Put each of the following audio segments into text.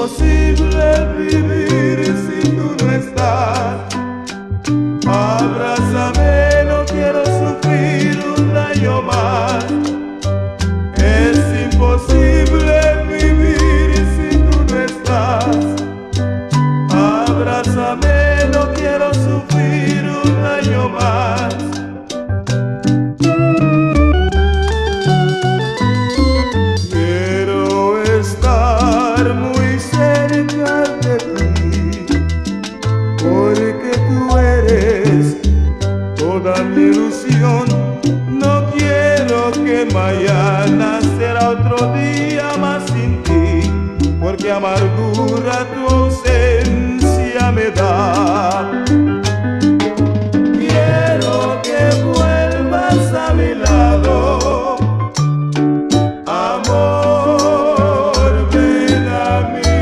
imposible vivir si tú no estás. Abrázame, no quiero sufrir un año más. Es imposible vivir si tú no estás. Abrázame, no quiero sufrir un año más. Quiero estar muy cerca de ti, porque tú eres toda mi ilusión. No quiero que mañana será otro día más sin ti, porque amargura tu ausencia me da. Quiero que vuelvas a mi lado, amor, ven a mí.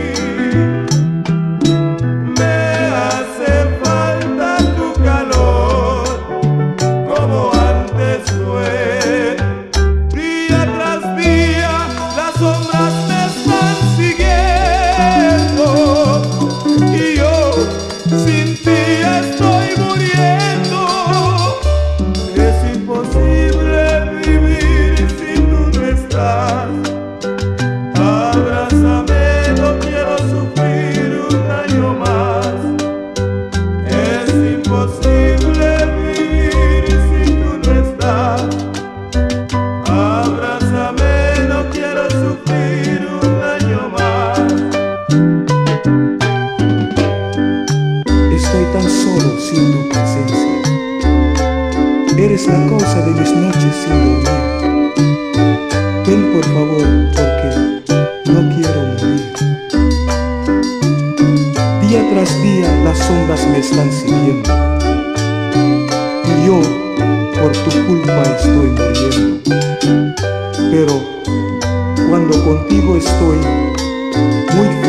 Me hace falta tu calor, como antes fue. Día tras día las sombras me están siguiendo, y yo sin ti estoy muriendo. Es imposible vivir si tú no estás. Abrázame, no quiero sufrir un año más. Es imposible vivir si tú no estás. Abrázame, no quiero sufrir un año más. Estoy tan solo sin tu presencia. Eres la causa de mis noches sin dormir. Ven por favor, porque no quiero morir. Día tras día las sombras me están siguiendo, y yo por tu culpa estoy muriendo. Pero cuando contigo estoy muy